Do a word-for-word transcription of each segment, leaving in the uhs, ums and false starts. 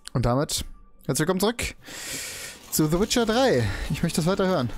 Und damit herzlich willkommen zurück zu The Witcher drei. Ich möchte das weiter hören.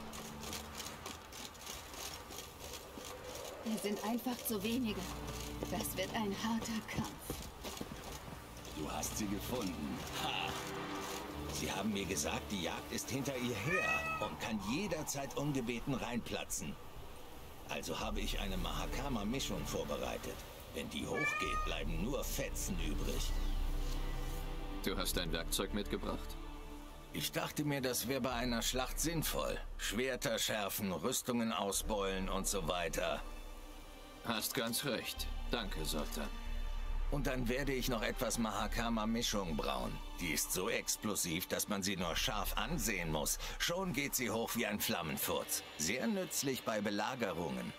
Wir sind einfach zu wenige. Das wird ein harter Kampf. Du hast sie gefunden. Ha! Sie haben mir gesagt, die Jagd ist hinter ihr her und kann jederzeit ungebeten reinplatzen. Also habe ich eine Mahakama-Mischung vorbereitet. Wenn die hochgeht, bleiben nur Fetzen übrig. Du hast dein Werkzeug mitgebracht? Ich dachte mir, das wäre bei einer Schlacht sinnvoll. Schwerter schärfen, Rüstungen ausbeulen und so weiter. Hast ganz recht. Danke, Sultan. Und dann werde ich noch etwas Mahakama-Mischung brauen. Die ist so explosiv, dass man sie nur scharf ansehen muss. Schon geht sie hoch wie ein Flammenfurz. Sehr nützlich bei Belagerungen.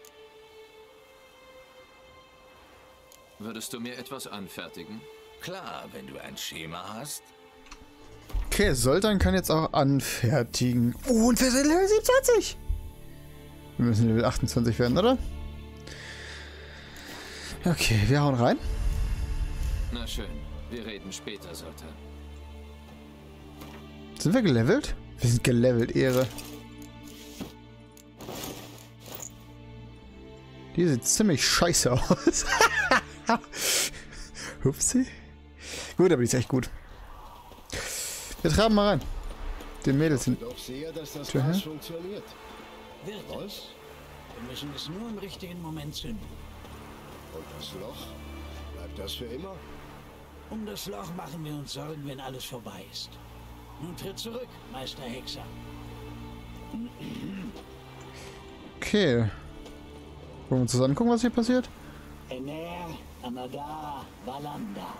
Würdest du mir etwas anfertigen? Klar, wenn du ein Schema hast. Okay, Sultan kann jetzt auch anfertigen. Oh, und wir sind Level siebenundzwanzig. Wir müssen Level achtundzwanzig werden, oder? Okay, wir hauen rein. Na schön, wir reden später, Sultan. Sind wir gelevelt? Wir sind gelevelt, Ehre. Die sieht ziemlich scheiße aus. Hupsi. Gut, aber die ist echt gut. Wir traben mal rein. Die Mädels sind... Doch sehe, dass das Tja. Gas funktioniert. Wird Was? es. Wir müssen es nur im richtigen Moment zünden. Und das Loch? Bleibt das für immer? Um das Loch machen wir uns Sorgen, wenn alles vorbei ist. Nun tritt zurück, Meister Hexer. Okay. Wollen wir uns das angucken, was hier passiert? Ener, Amada, Valanda.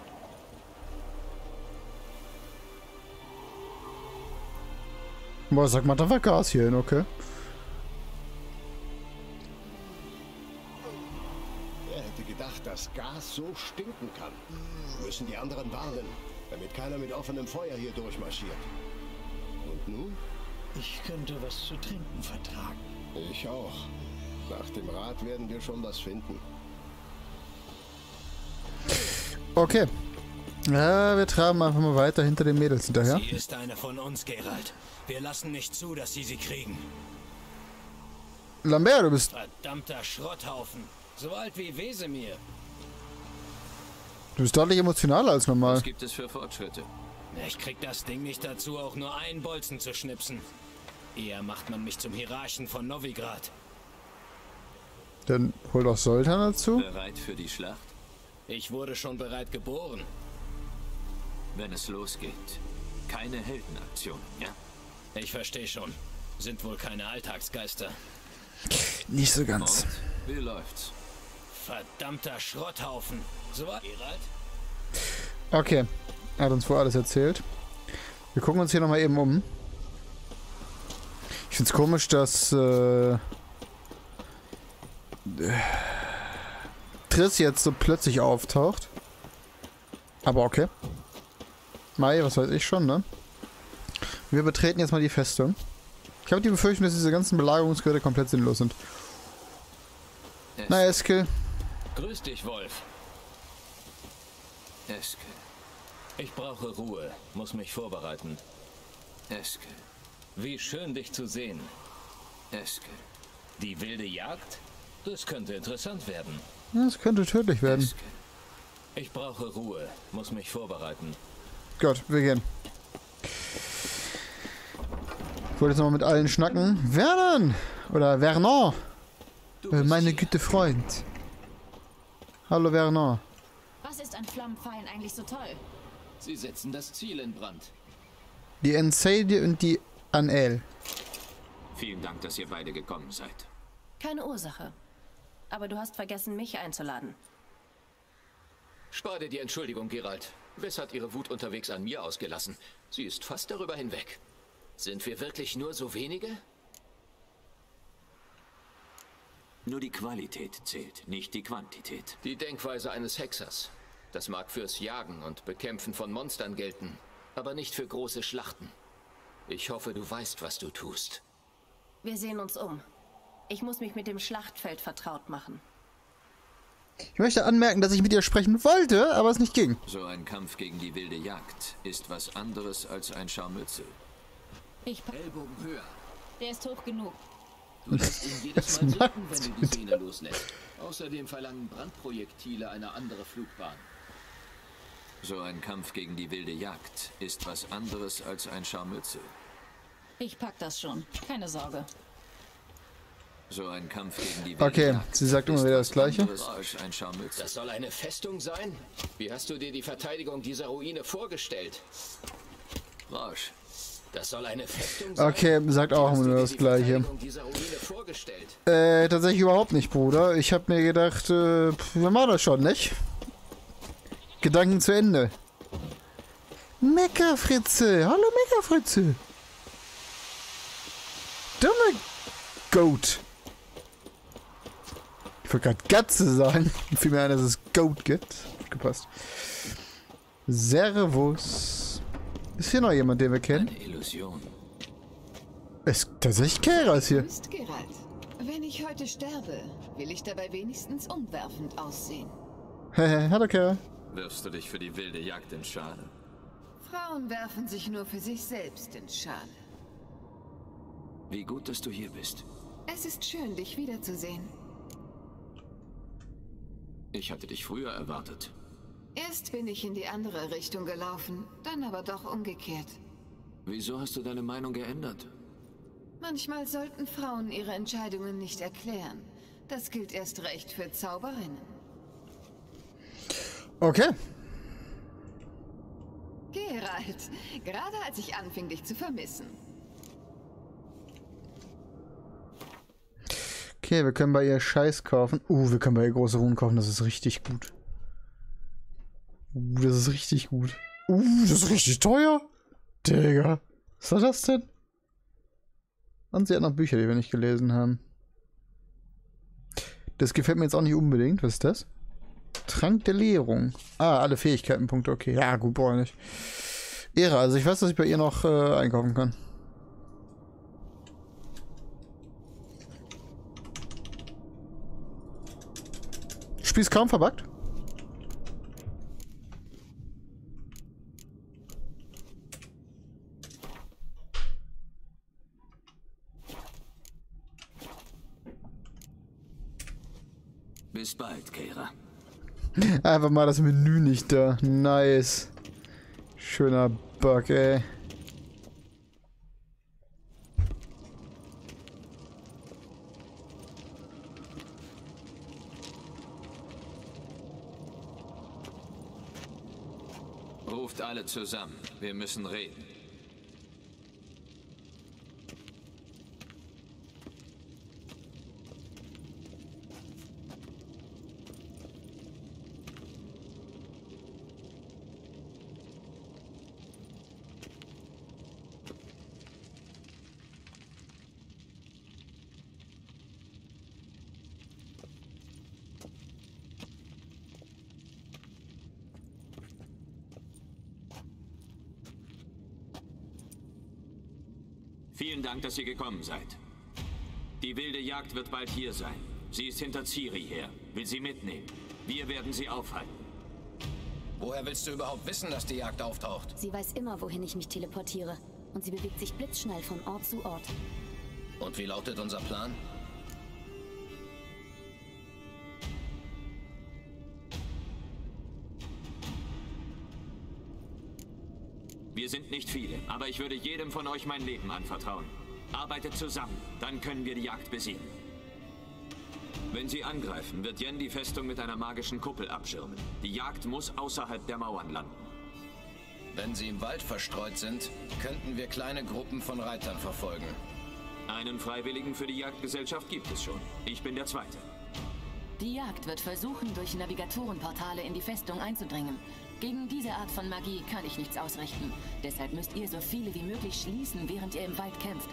Boah, sag mal, da war Gas hier hin, okay. Wer hätte gedacht, dass Gas so stinken kann? Wir müssen die anderen warnen, damit keiner mit offenem Feuer hier durchmarschiert. Und nun? Ich könnte was zu trinken vertragen. Ich auch. Nach dem Rat werden wir schon was finden. Okay. Ja, wir traben einfach mal weiter hinter den Mädels hinterher. Sie ist eine von uns, Geralt. Wir lassen nicht zu, dass sie sie kriegen. Lambert, du bist... Verdammter Schrotthaufen. So alt wie Wesemir. Du bist deutlich emotionaler als normal. Was gibt es für Fortschritte? Ich krieg das Ding nicht dazu, auch nur einen Bolzen zu schnipsen. Eher macht man mich zum Hierarchen von Novigrad. Dann hol doch Sultan dazu. Bereit für die Schlacht? Ich wurde schon bereit geboren. Wenn es losgeht. Keine Heldenaktion, ja? Ich verstehe schon. Sind wohl keine Alltagsgeister. Nicht so ganz. Und wie läuft's? Verdammter Schrotthaufen. So, Geralt? Okay. Er hat uns vorher alles erzählt. Wir gucken uns hier nochmal eben um. Ich find's komisch, dass äh, Triss jetzt so plötzlich auftaucht. Aber okay. Mai, was weiß ich schon, ne? Wir betreten jetzt mal die Festung. Ich habe die Befürchtung, dass diese ganzen Belagerungsgeräte komplett sinnlos sind. Es Na, Eskel. Grüß dich, Wolf. Eskel. Ich brauche Ruhe. Muss mich vorbereiten. Eskel. Wie schön, dich zu sehen. Eskel. Die wilde Jagd? Das könnte interessant werden. Das könnte tödlich werden. Eskel. Ich brauche Ruhe. Muss mich vorbereiten. Gott, wir gehen. Ich wollte jetzt noch mal mit allen schnacken. Vernon! Oder Vernon! Du Äh, bist meine hier. Güte Freund. Hallo Vernon. Was ist an Flammenpfeilen eigentlich so toll? Sie setzen das Ziel in Brand. Die Enseide und die Anel. Vielen Dank, dass ihr beide gekommen seid. Keine Ursache. Aber du hast vergessen, mich einzuladen. Spar dir die Entschuldigung, Geralt. Wes hat ihre Wut unterwegs an mir ausgelassen? Sie ist fast darüber hinweg. Sind wir wirklich nur so wenige? Nur die Qualität zählt, nicht die Quantität. Die Denkweise eines Hexers. Das mag fürs Jagen und Bekämpfen von Monstern gelten, aber nicht für große Schlachten. Ich hoffe, du weißt, was du tust. Wir sehen uns um. Ich muss mich mit dem Schlachtfeld vertraut machen. Ich möchte anmerken, dass ich mit ihr sprechen wollte, aber es nicht ging. So ein Kampf gegen die wilde Jagd ist was anderes als ein Scharmützel. Ich Ellbogen höher. Der ist hoch genug. Du lässt ihn jedes Mal sinken, wenn du die Sehne loslässt. Außerdem verlangen Brandprojektile eine andere Flugbahn. So ein Kampf gegen die wilde Jagd ist was anderes als ein Scharmützel. Ich pack das schon. Keine Sorge. So ein Kampf gegen die wilde Okay, Jagd sie sagt immer ist wieder was das Gleiche. anderes als ein Scharmützel. Das soll eine Festung sein? Wie hast du dir die Verteidigung dieser Ruine vorgestellt? Rausch. Das soll eine Festung sein? Okay, sagt auch immer nur das Gleiche. Äh, tatsächlich überhaupt nicht, Bruder. Ich habe mir gedacht, äh, wir machen das schon, nicht? Gedanken zu Ende. Meckerfritze! Hallo Meckerfritze! Dumme Goat! Ich wollte gerade Gatze sagen. Fiel mir ein, dass es Goat gibt. Gepasst. Servus. Ist hier noch jemand, den wir kennen? Eine Illusion. Es ist tatsächlich Keras hier. Grüßt, Geralt. Wenn ich heute sterbe, will ich dabei wenigstens umwerfend aussehen. Hallo Kera. Wirfst du dich für die wilde Jagd in Schale? Frauen werfen sich nur für sich selbst in Schale. Wie gut, dass du hier bist. Es ist schön, dich wiederzusehen. Ich hatte dich früher erwartet. Erst bin ich in die andere Richtung gelaufen, dann aber doch umgekehrt. Wieso hast du deine Meinung geändert? Manchmal sollten Frauen ihre Entscheidungen nicht erklären. Das gilt erst recht für Zauberinnen. Okay. Geralt, gerade als ich anfing, dich zu vermissen. Okay, wir können bei ihr Scheiß kaufen. Uh, wir können bei ihr große Runen kaufen. Das ist richtig gut. Uh, das ist richtig gut. Uh, das ist richtig teuer. Digga. Was war das denn? Und sie hat noch Bücher, die wir nicht gelesen haben. Das gefällt mir jetzt auch nicht unbedingt. Was ist das? Trank der Leerung. Ah, alle Fähigkeitenpunkte. Okay, ja, gut, brauche ich nicht. Ehre, also ich weiß, dass ich bei ihr noch äh, einkaufen kann. Spiel ist kaum verbuggt. Bis bald, Kera. Einfach mal das Menü nicht da. Nice. Schöner Bug, ey. Ruft alle zusammen. Wir müssen reden. Vielen Dank, dass ihr gekommen seid. Die wilde Jagd wird bald hier sein. Sie ist hinter Ciri her. Will sie mitnehmen. Wir werden sie aufhalten. Woher willst du überhaupt wissen, dass die Jagd auftaucht? Sie weiß immer, wohin ich mich teleportiere. Und sie bewegt sich blitzschnell von Ort zu Ort. Und wie lautet unser Plan? Wir sind nicht viele, aber ich würde jedem von euch mein Leben anvertrauen. Arbeitet zusammen, dann können wir die Jagd besiegen. Wenn sie angreifen, wird Yen die Festung mit einer magischen Kuppel abschirmen. Die Jagd muss außerhalb der Mauern landen. Wenn sie im Wald verstreut sind, könnten wir kleine Gruppen von Reitern verfolgen. Einen Freiwilligen für die Jagdgesellschaft gibt es schon. Ich bin der Zweite. Die Jagd wird versuchen, durch Navigatorenportale in die Festung einzudringen. Gegen diese Art von Magie kann ich nichts ausrichten. Deshalb müsst ihr so viele wie möglich schließen, während ihr im Wald kämpft.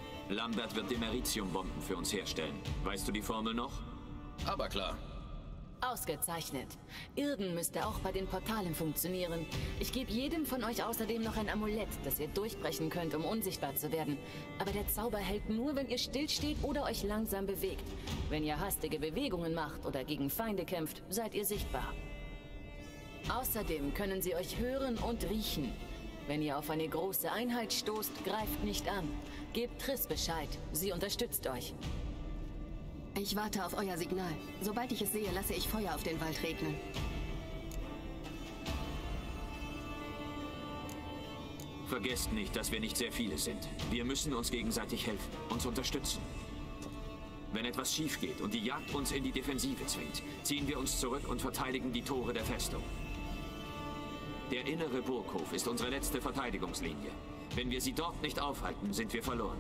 Lambert wird Demeritium-Bomben für uns herstellen. Weißt du die Formel noch? Aber klar. Ausgezeichnet. Irden müsste auch bei den Portalen funktionieren. Ich gebe jedem von euch außerdem noch ein Amulett, das ihr durchbrechen könnt, um unsichtbar zu werden. Aber der Zauber hält nur, wenn ihr stillsteht oder euch langsam bewegt. Wenn ihr hastige Bewegungen macht oder gegen Feinde kämpft, seid ihr sichtbar. Außerdem können sie euch hören und riechen. Wenn ihr auf eine große Einheit stoßt, greift nicht an. Gebt Triss Bescheid. Sie unterstützt euch. Ich warte auf euer Signal. Sobald ich es sehe, lasse ich Feuer auf den Wald regnen. Vergesst nicht, dass wir nicht sehr viele sind. Wir müssen uns gegenseitig helfen, uns unterstützen. Wenn etwas schief geht und die Jagd uns in die Defensive zwingt, ziehen wir uns zurück und verteidigen die Tore der Festung. Der innere Burghof ist unsere letzte Verteidigungslinie. Wenn wir sie dort nicht aufhalten, sind wir verloren.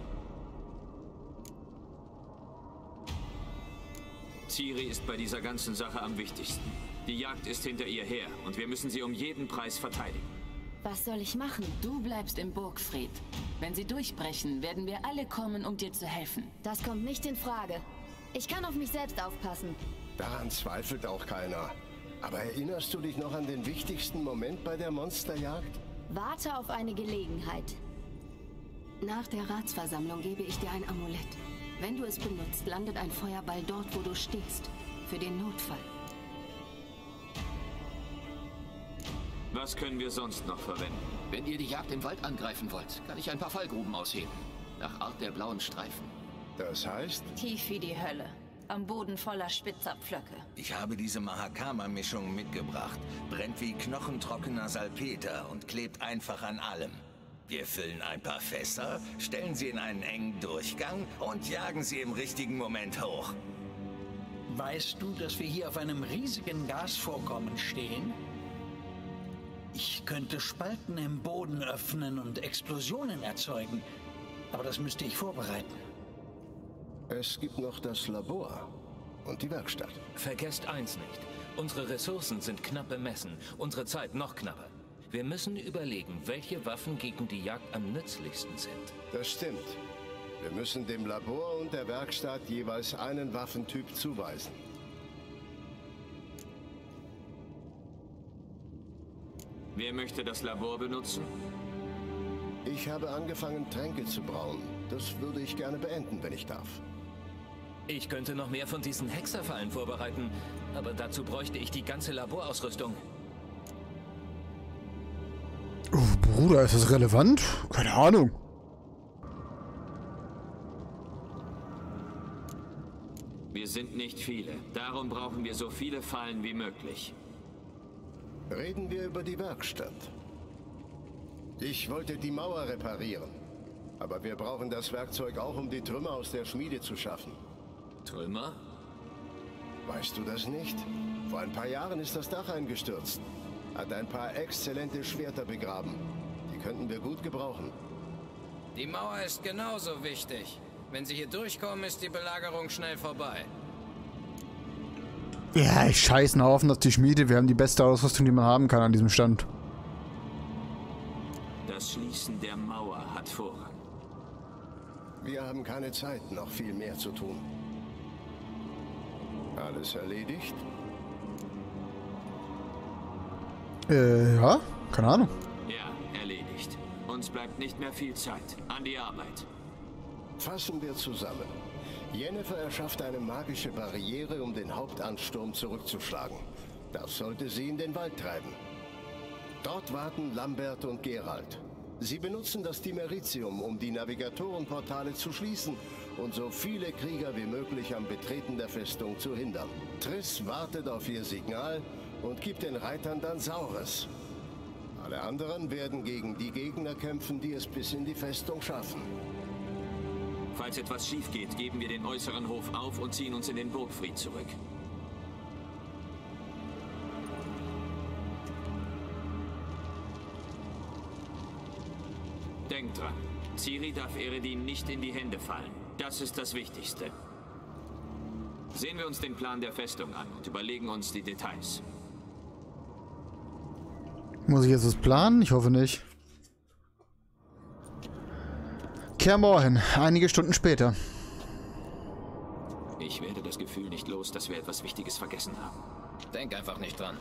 Ciri ist bei dieser ganzen Sache am wichtigsten. Die Jagd ist hinter ihr her und wir müssen sie um jeden Preis verteidigen. Was soll ich machen? Du bleibst im Burgfried. Wenn sie durchbrechen, werden wir alle kommen, um dir zu helfen. Das kommt nicht in Frage. Ich kann auf mich selbst aufpassen. Daran zweifelt auch keiner. Aber erinnerst du dich noch an den wichtigsten Moment bei der Monsterjagd? Warte auf eine Gelegenheit. Nach der Ratsversammlung gebe ich dir ein Amulett. Wenn du es benutzt, landet ein Feuerball dort, wo du stehst. Für den Notfall. Was können wir sonst noch verwenden? Wenn ihr die Jagd im Wald angreifen wollt, kann ich ein paar Fallgruben ausheben. Nach Art der blauen Streifen. Das heißt? Tief wie die Hölle. Am Boden voller spitzer Pflöcke. Ich habe diese Mahakama-Mischung mitgebracht. Brennt wie knochentrockener Salpeter und klebt einfach an allem. Wir füllen ein paar Fässer, stellen sie in einen engen Durchgang und jagen sie im richtigen Moment hoch. Weißt du, dass wir hier auf einem riesigen Gasvorkommen stehen? Ich könnte Spalten im Boden öffnen und Explosionen erzeugen. Aber das müsste ich vorbereiten. Es gibt noch das Labor und die Werkstatt. Vergesst eins nicht. Unsere Ressourcen sind knapp bemessen, unsere Zeit noch knapper. Wir müssen überlegen, welche Waffen gegen die Jagd am nützlichsten sind. Das stimmt. Wir müssen dem Labor und der Werkstatt jeweils einen Waffentyp zuweisen. Wer möchte das Labor benutzen? Ich habe angefangen, Tränke zu brauen. Das würde ich gerne beenden, wenn ich darf. Ich könnte noch mehr von diesen Hexerfallen vorbereiten, aber dazu bräuchte ich die ganze Laborausrüstung. Oh, Bruder, ist das relevant? Keine Ahnung. Wir sind nicht viele. Darum brauchen wir so viele Fallen wie möglich. Reden wir über die Werkstatt. Ich wollte die Mauer reparieren. Aber wir brauchen das Werkzeug auch, um die Trümmer aus der Schmiede zu schaffen. Trümmer? Weißt du das nicht? Vor ein paar Jahren ist das Dach eingestürzt. Hat ein paar exzellente Schwerter begraben. Die könnten wir gut gebrauchen. Die Mauer ist genauso wichtig. Wenn sie hier durchkommen, ist die Belagerung schnell vorbei. Ja, ich scheiße einen Haufen auf die Schmiede. Wir haben die beste Ausrüstung, die man haben kann an diesem Stand. Das Schließen der Mauer hat Vorrang. Wir haben keine Zeit, noch viel mehr zu tun. Alles erledigt? Äh, ja? Keine Ahnung. Ja, erledigt. Uns bleibt nicht mehr viel Zeit. An die Arbeit. Fassen wir zusammen. Yennefer erschafft eine magische Barriere, um den Hauptansturm zurückzuschlagen. Das sollte sie in den Wald treiben. Dort warten Lambert und Geralt. Sie benutzen das Dimeritium, um die Navigatorenportale zu schließen und so viele Krieger wie möglich am Betreten der Festung zu hindern. Triss wartet auf ihr Signal und gibt den Reitern dann Saures. Alle anderen werden gegen die Gegner kämpfen, die es bis in die Festung schaffen. Falls etwas schief geht, geben wir den äußeren Hof auf und ziehen uns in den Burgfried zurück. Denkt dran, Ciri darf Eredin nicht in die Hände fallen. Das ist das Wichtigste. Sehen wir uns den Plan der Festung an und überlegen uns die Details. Muss ich jetzt was planen? Ich hoffe nicht. Kaer Morhen, einige Stunden später. Ich werde das Gefühl nicht los, dass wir etwas Wichtiges vergessen haben. Denk einfach nicht dran.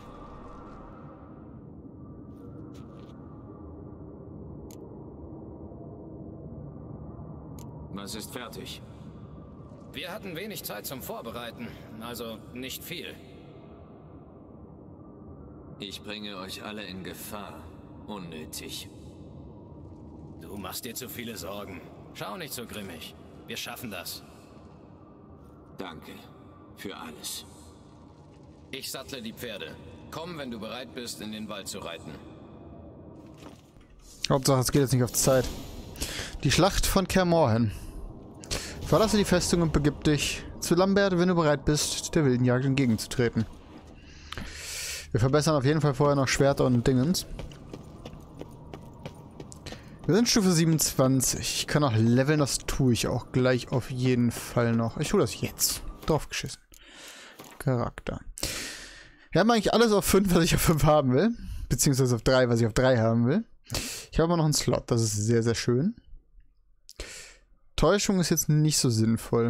Was ist fertig? Wir hatten wenig Zeit zum Vorbereiten, also nicht viel. Ich bringe euch alle in Gefahr. Unnötig. Du machst dir zu viele Sorgen. Schau nicht so grimmig. Wir schaffen das. Danke für alles. Ich sattle die Pferde. Komm, wenn du bereit bist, in den Wald zu reiten. Hauptsache, es geht jetzt nicht auf Zeit. Die Schlacht von Kaer Morhen. Verlasse die Festung und begib dich zu Lambert, wenn du bereit bist, der wilden Jagd entgegenzutreten. Wir verbessern auf jeden Fall vorher noch Schwerter und Dingens. Wir sind Stufe siebenundzwanzig. Ich kann auch leveln, das tue ich auch gleich auf jeden Fall noch. Ich tue das jetzt. Draufgeschissen. Charakter. Wir haben eigentlich alles auf fünf, was ich auf fünf haben will. Beziehungsweise auf drei, was ich auf drei haben will. Ich habe aber noch einen Slot. Das ist sehr, sehr schön. Täuschung ist jetzt nicht so sinnvoll.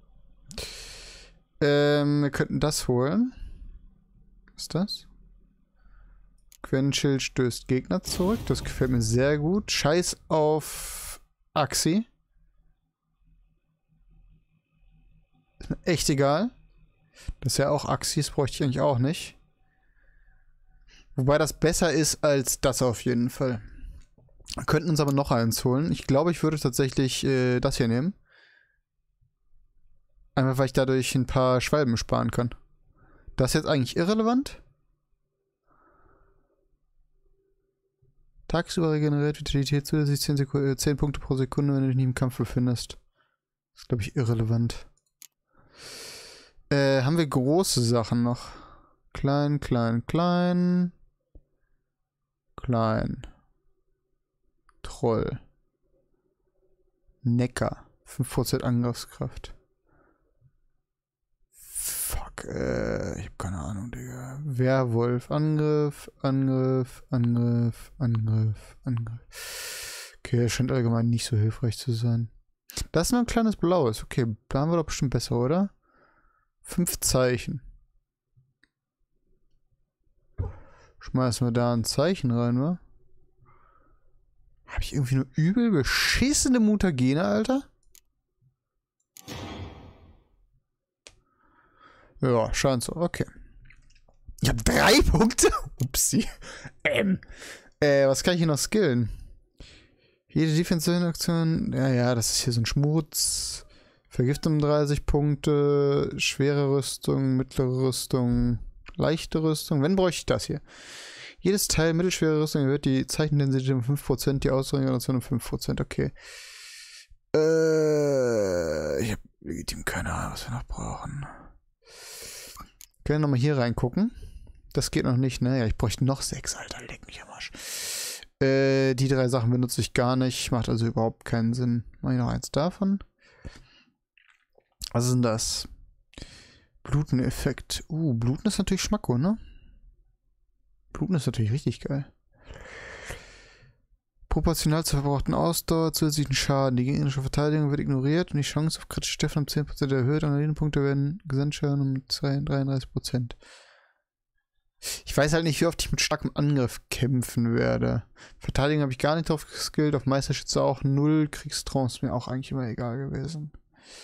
Ähm, wir könnten das holen. Was ist das? Quenchill stößt Gegner zurück. Das gefällt mir sehr gut. Scheiß auf Axi. Ist mir echt egal. Das ist ja auch Axi, das bräuchte ich eigentlich auch nicht. Wobei das besser ist als das auf jeden Fall. Wir könnten uns aber noch eins holen. Ich glaube, ich würde tatsächlich äh, das hier nehmen. Einfach, weil ich dadurch ein paar Schwalben sparen kann. Das ist jetzt eigentlich irrelevant. Tagsüber regeneriert Vitalität zusätzlich zehn, Seku- zehn Punkte pro Sekunde, wenn du dich nicht im Kampf befindest. Das ist, glaube ich, irrelevant. Äh, haben wir große Sachen noch? Klein, klein, klein. Klein. Troll. Neckar. fünf Prozent Angriffskraft. Fuck, äh, ich hab keine Ahnung, Digga. Werwolf. Angriff, Angriff, Angriff, Angriff, Angriff. Okay, das scheint allgemein nicht so hilfreich zu sein. Das ist nur ein kleines Blaues. Okay, da haben wir doch bestimmt besser, oder? Fünf Zeichen. Schmeißen wir da ein Zeichen rein, wa? Habe ich irgendwie nur übel beschissene Mutagene, Alter? Ja, scheint so. Okay. Ich habe drei Punkte? Upsi. Ähm. Äh, was kann ich hier noch skillen? Jede defensive Aktion. Ja, ja, das ist hier so ein Schmutz. Vergiftung dreißig Punkte. Schwere Rüstung, mittlere Rüstung, leichte Rüstung. Wenn bräuchte ich das hier? Jedes Teil mittelschwere Rüstung erhöht die Zeichenintensität um fünf Prozent, die Ausregeneration um fünf Prozent. Okay. Äh, ich habe legitim keine Ahnung, was wir noch brauchen. Können wir nochmal hier reingucken. Das geht noch nicht, ne? Ja, ich bräuchte noch sechs, Alter. Leck mich am Arsch. Äh, die drei Sachen benutze ich gar nicht. Macht also überhaupt keinen Sinn. Mach ich noch eins davon. Was ist denn das? Bluten-Effekt. Uh, Bluten ist natürlich Schmacko, ne? Bluten ist natürlich richtig geil. Proportional zur verbrauchten Ausdauer, zusätzlichen Schaden. Die gegnerische Verteidigung wird ignoriert und die Chance auf kritische Treffer um zehn Prozent erhöht. Analysenpunkte werden Gesamtschaden um dreiunddreißig Prozent. Ich weiß halt nicht, wie oft ich mit starkem Angriff kämpfen werde. Verteidigung habe ich gar nicht drauf geskillt. Auf Meisterschütze auch null. Kriegstrance ist mir auch eigentlich immer egal gewesen.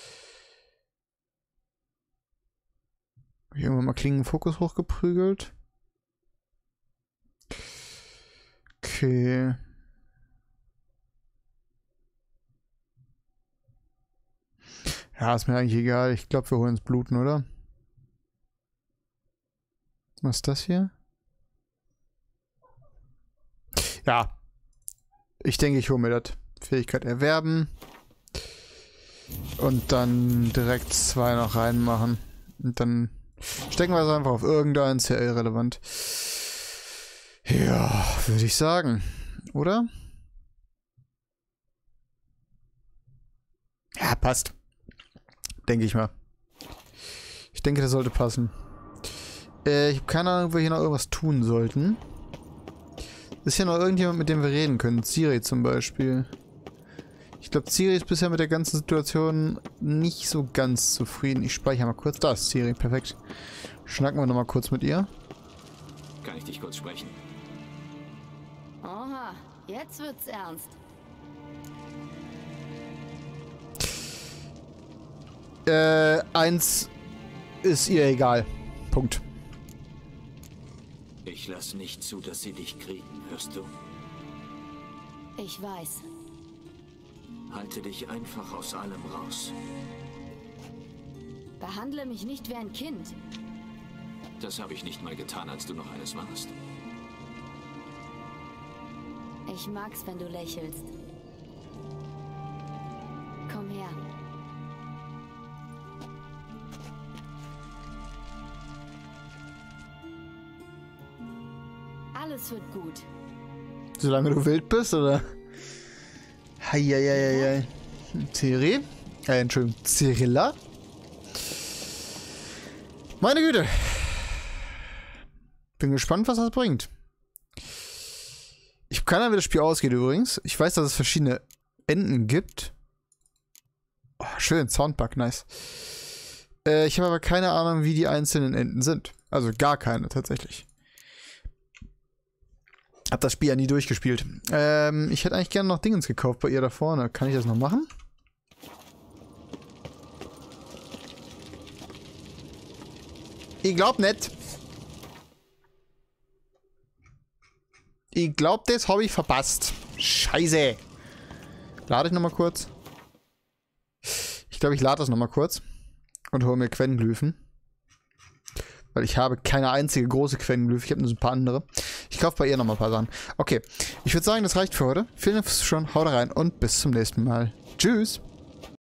Habe ich irgendwann mal Klingenfokus hochgeprügelt. Okay. Ja, ist mir eigentlich egal. Ich glaube, wir holen uns Bluten, oder? Was ist das hier? Ja. Ich denke, ich hole mir das. Fähigkeit erwerben. Und dann direkt zwei noch reinmachen. Und dann stecken wir es einfach auf irgendeins. Ja, irrelevant. Ja, würde ich sagen. Oder? Ja, passt. Denke ich mal. Ich denke, das sollte passen. Äh, ich habe keine Ahnung, ob wir hier noch irgendwas tun sollten. Ist hier noch irgendjemand, mit dem wir reden können? Ciri zum Beispiel. Ich glaube, Ciri ist bisher mit der ganzen Situation nicht so ganz zufrieden. Ich speichere mal kurz. Da ist Ciri, perfekt. Schnacken wir nochmal kurz mit ihr. Kann ich dich kurz sprechen? Oha, jetzt wird's ernst. Äh, eins ist ihr egal. Punkt. Ich lass nicht zu, dass sie dich kriegen, hörst du? Ich weiß. Halte dich einfach aus allem raus. Behandle mich nicht wie ein Kind. Das habe ich nicht mal getan, als du noch eines warst. Ich mag's, wenn du lächelst. Komm her. Alles wird gut. Solange du wild bist, oder? Heieieiei. Ciri? Äh, Entschuldigung, Cirilla? Meine Güte. Bin gespannt, was das bringt. Ich habe keine Ahnung, wie das Spiel ausgeht übrigens. Ich weiß, dass es verschiedene Enden gibt. Oh, schön, Soundbug, nice. Äh, ich habe aber keine Ahnung, wie die einzelnen Enden sind. Also gar keine, tatsächlich. Hab das Spiel ja nie durchgespielt. Ähm, ich hätte eigentlich gerne noch Dingens gekauft bei ihr da vorne. Kann ich das noch machen? Ich glaub nicht. Ich glaub, das habe ich verpasst. Scheiße. Lade ich nochmal kurz. Ich glaube, ich lade das nochmal kurz. Und hole mir Quennenglyphen. Weil ich habe keine einzige große Quennenglyphe. Ich habe nur so ein paar andere. Ich kaufe bei ihr nochmal ein paar Sachen. Okay. Ich würde sagen, das reicht für heute. Vielen Dank fürs Zuschauen. Haut rein und bis zum nächsten Mal. Tschüss.